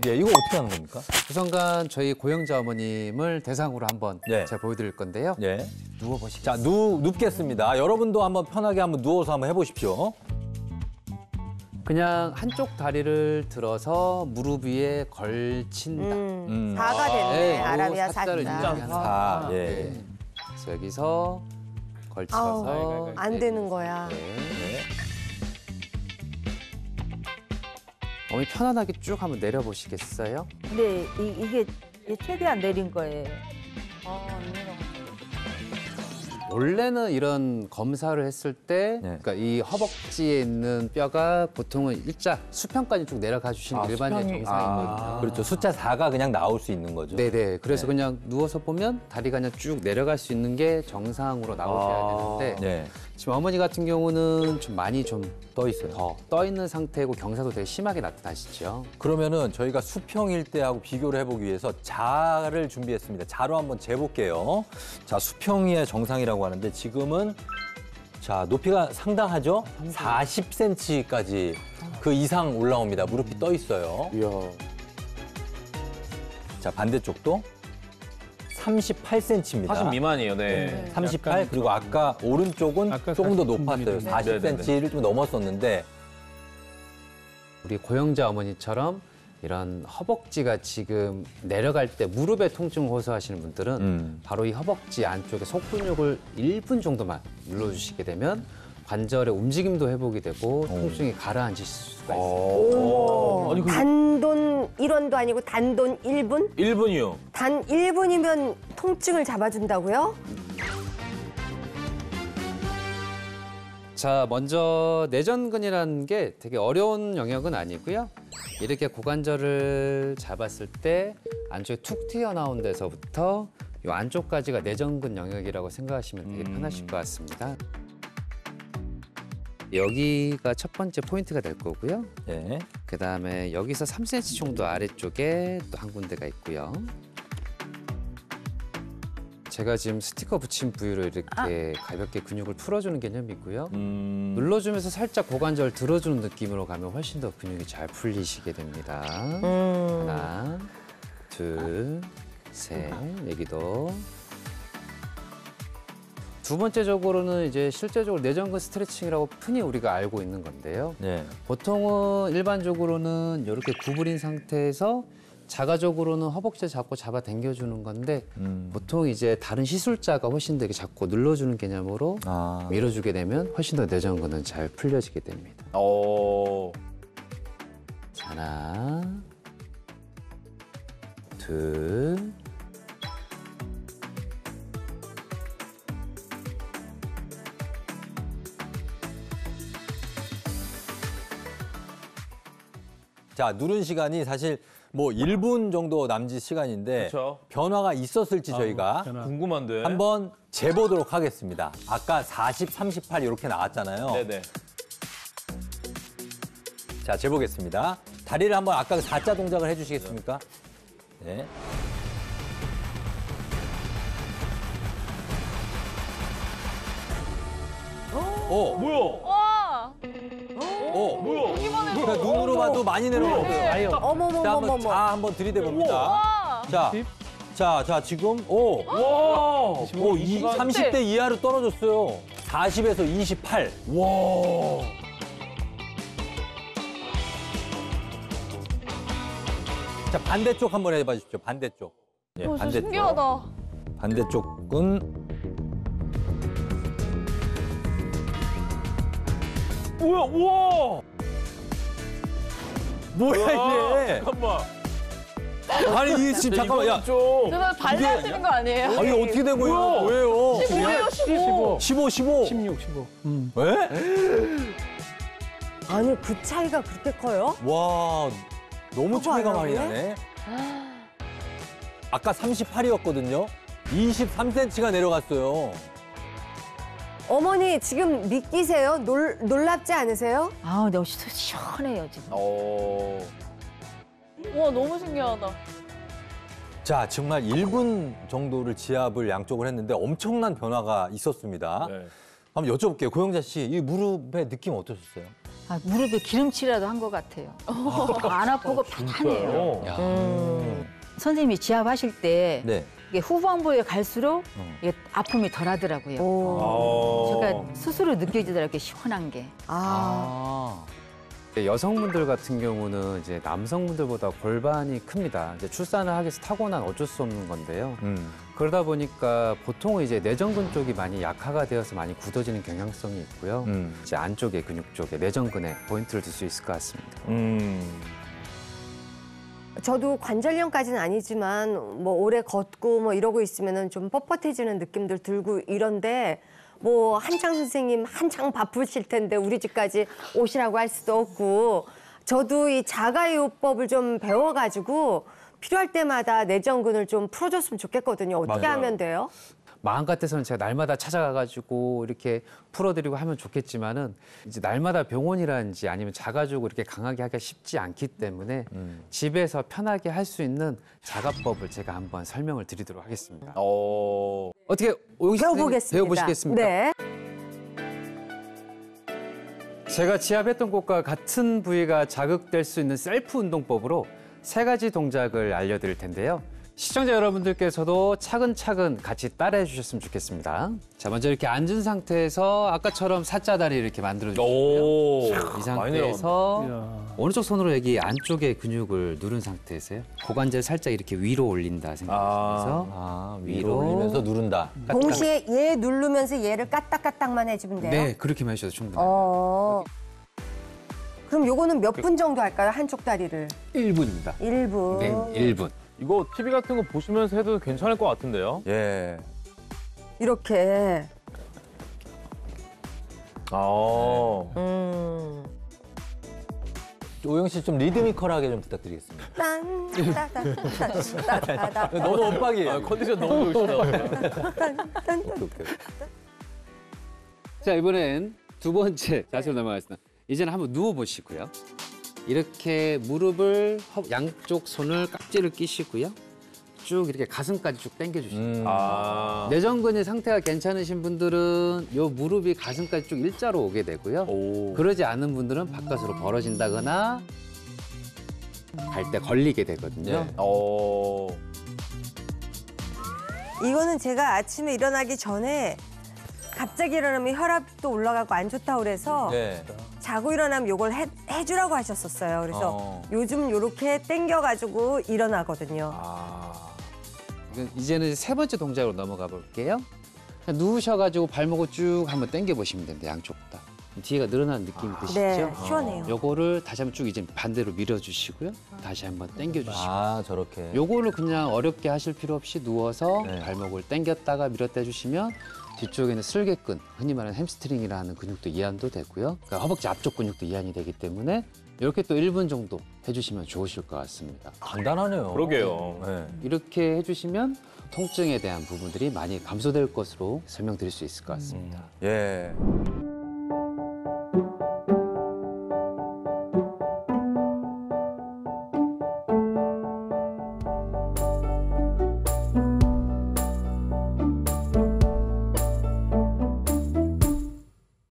예, 이거 어떻게 하는 겁니까? 우선간 저희 고영자 어머님을 대상으로 한번 네. 제가 보여드릴 건데요. 예. 누워보시겠어요? 자, 눕겠습니다. 여러분도 한번 편하게 한번 누워서 한번 해보십시오. 그냥 한쪽 다리를 들어서 무릎 위에 걸친다. 사가 됐네. 네, 아라비아 사자를 사자. 인정한 사. 아, 예. 네. 그래서 여기서 걸쳐서 아우, 안 되는 거야. 네. 네. 어머니 편안하게 쭉 한번 내려보시겠어요? 근데 이게 최대한 내린 거예요. 원래는 이런 검사를 했을 때, 네. 그러니까 이 허벅지에 있는 뼈가 보통은 일자 수평까지 쭉 내려가 주시는 게 일반적인 정상이거든요. 그렇죠. 숫자 4가 그냥 나올 수 있는 거죠. 네네. 그래서 그냥 누워서 보면 다리가 그냥 쭉 내려갈 수 있는 게 정상으로 나오셔야 되는데 네. 지금 어머니 같은 경우는 좀 많이 좀 떠 있어요. 더 떠 있는 상태고 경사도 되게 심하게 나타나시죠. 그러면은 저희가 수평일 때하고 비교를 해보기 위해서 자를 준비했습니다. 자로 한번 재볼게요. 자, 수평이 정상이라고 하는데 지금은 자, 높이가 상당하죠? 40cm까지 그 이상 올라옵니다. 무릎이 떠 있어요. 이야. 자, 반대쪽도 38cm입니다. 40 미만이에요, 네. 38, 그리고 아까 오른쪽은 아까 조금 더 40 높았어요. 네. 40cm를 좀 넘었었는데 우리 고영자 어머니처럼 이런 허벅지가 지금 내려갈 때 무릎에 통증 호소하시는 분들은 바로 이 허벅지 안쪽에 속근육을 1분 정도만 눌러주시게 되면 관절의 움직임도 회복이 되고 통증이 가라앉을 수가 있습니다. 아니, 단돈 1원도 아니고 단돈 1분? 1분이요. 단 1분이면 통증을 잡아준다고요? 자, 먼저 내전근이라는 게 되게 어려운 영역은 아니고요. 이렇게 고관절을 잡았을 때 안쪽에 툭 튀어나온 데서부터 이 안쪽까지가 내전근 영역이라고 생각하시면 되게 편하실 것 같습니다. 여기가 첫 번째 포인트가 될 거고요. 예. 그다음에 여기서 3cm 정도 아래쪽에 또 한 군데가 있고요. 제가 지금 스티커 붙인 부위로 이렇게 가볍게 근육을 풀어주는 개념이고요. 눌러주면서 살짝 고관절 들어주는 느낌으로 가면 훨씬 더 근육이 잘 풀리시게 됩니다. 하나, 둘, 셋, 여기도. 두 번째적으로는 이제 실제적으로 내전근 스트레칭이라고 흔히 우리가 알고 있는 건데요. 네. 보통은 일반적으로는 이렇게 구부린 상태에서 자가적으로는 허벅지 잡고 잡아 당겨주는 건데 보통 이제 다른 시술자가 훨씬 되게 잡고 눌러주는 개념으로 밀어주게 되면 훨씬 더 내전근은 잘 풀려지게 됩니다. 하나, 둘, 자, 누른 시간이 사실 뭐 1분 정도 남짓 시간인데 그쵸. 변화가 있었을지 저희가 궁금한데. 한번 재보도록 하겠습니다. 아까 40, 38 이렇게 나왔잖아요. 네네. 자, 재보겠습니다. 다리를 한번 아까 4자 동작을 해주시겠습니까? 네. 오, 뭐야? 오, 뭐야? 그러니까 눈으로 봐도 많이 내려갔어요. 자, 한번 어머머머머머. 자 한번 들이대봅니다. 자, 지금 오, 와! 30대 이하로 떨어졌어요. 40에서 28. 와! 자, 반대쪽 한번 해봐 주십시오. 반대쪽. 예, 반대쪽. 신기하다. 반대쪽은 뭐야? 우와! 뭐야 이게? 잠깐만. 아니 이게 지금 잠깐만 야. 좀. 정말 발라지는 거 아니에요? 아니 이게 어떻게 된 거예요? 뭐예요? 15예요, 15. 15, 15. 16, 15. 왜? 아니 그 차이가 그렇게 커요? 와, 너무 그거 차이가 안 많이 하네? 나네. 아까 38이었거든요. 23cm가 내려갔어요. 어머니 지금 믿기세요? 놀랍지 않으세요? 아, 근데 시원해요, 지금. 와, 너무 신기하다. 자, 정말 1분 정도를 지압을 양쪽을 했는데 엄청난 변화가 있었습니다. 네. 한번 여쭤볼게요. 고영자 씨, 이 무릎의 느낌 어떠셨어요? 아, 무릎에 기름칠이라도 한 것 같아요. 안 아프고 편하네요. 야. 선생님이 지압하실 때 네. 이게 후반부에 갈수록 이게 아픔이 덜하더라고요. 제가 스스로 느껴지더라고요, 시원한 게. 여성분들 같은 경우는 이제 남성분들보다 골반이 큽니다. 이제 출산을 하기 위해서 타고난 어쩔 수 없는 건데요. 그러다 보니까 보통은 이제 내전근 쪽이 많이 약화가 되어서 많이 굳어지는 경향성이 있고요. 이제 안쪽의 근육 쪽에 내전근에 포인트를 둘 수 있을 것 같습니다. 저도 관절염까지는 아니지만 뭐 오래 걷고 뭐 이러고 있으면은 좀 뻣뻣해지는 느낌들 들고 이런데 뭐 한창 선생님 한창 바쁘실 텐데 우리 집까지 오시라고 할 수도 없고 저도 이 자가요법을 좀 배워가지고 필요할 때마다 내전근을 좀 풀어줬으면 좋겠거든요. 어떻게 맞아요. 하면 돼요? 마음 같아서는 제가 날마다 찾아가가지고 이렇게 풀어드리고 하면 좋겠지만은 이제 날마다 병원이라든지 아니면 자가적으로 이렇게 강하게 하기가 쉽지 않기 때문에 집에서 편하게 할 수 있는 자가법을 제가 한번 설명을 드리도록 하겠습니다. 어떻게 배워보겠습니다. 배워보시겠습니까? 네. 제가 지압했던 곳과 같은 부위가 자극될 수 있는 셀프 운동법으로 3가지 동작을 알려드릴 텐데요. 시청자 여러분들께서도 차근차근 같이 따라해 주셨으면 좋겠습니다. 자, 먼저 이렇게 앉은 상태에서 아까처럼 사자다리 이렇게 만들어주시고요. 오. 이 상태에서 오른쪽 손으로 여기 안쪽에 근육을 누른 상태에서요. 고관절 살짝 이렇게 위로 올린다 생각해서 위로 올리면서 누른다. 동시에 얘 누르면서 얘를 까딱까딱만 해주면 돼요? 네, 그렇게만 해주셔도 충분합니다. 그럼 요거는 몇 분 정도 할까요? 한쪽 다리를? 1분입니다. 1분. 네, 1분. 이거 TV 같은 거 보시면서 해도 괜찮을 것 같은데요? 예. 이렇게. 오영 씨 좀 리드미컬하게 좀 부탁드리겠습니다. 딴따따따따따따. 너무 엇박이에요. 컨디션 너무 좋으시다. 오케이. 자, 이번엔 두 번째 자세로 넘어가겠습니다. 이제는 한번 누워보시고요. 이렇게 무릎을 양쪽 손을 깍지를 끼시고요. 쭉 이렇게 가슴까지 쭉 당겨주십니다. 내전근의 상태가 괜찮으신 분들은 요 무릎이 가슴까지 쭉 일자로 오게 되고요. 그러지 않은 분들은 바깥으로 벌어진다거나 갈 때 걸리게 되거든요. 이거는 제가 아침에 일어나기 전에 갑자기 일어나면 혈압도 올라가고 안 좋다고 그래서 네. 자고 일어나면 요걸 해주라고 하셨었어요. 그래서 요즘 요렇게 당겨가지고 일어나거든요. 이제는 3번째 동작으로 넘어가 볼게요. 그냥 누우셔가지고 발목을 쭉 한번 당겨보시면 됩니다. 양쪽 다. 뒤에가 늘어나는 느낌이 드시죠? 네, 시원해요. 요거를 다시 한번 쭉 이제 반대로 밀어주시고요. 다시 한번 당겨주시고. 저렇게. 요거를 그냥 어렵게 하실 필요 없이 누워서 네. 발목을 당겼다가 밀었다 해주시면 뒤쪽에는 슬개근, 흔히 말하는 햄스트링이라는 근육도 이완도 되고요. 그러니까 허벅지 앞쪽 근육도 이완이 되기 때문에 이렇게 또 1분 정도 해주시면 좋으실 것 같습니다. 간단하네요. 그러게요. 네. 이렇게 해주시면 통증에 대한 부분들이 많이 감소될 것으로 설명드릴 수 있을 것 같습니다. 예.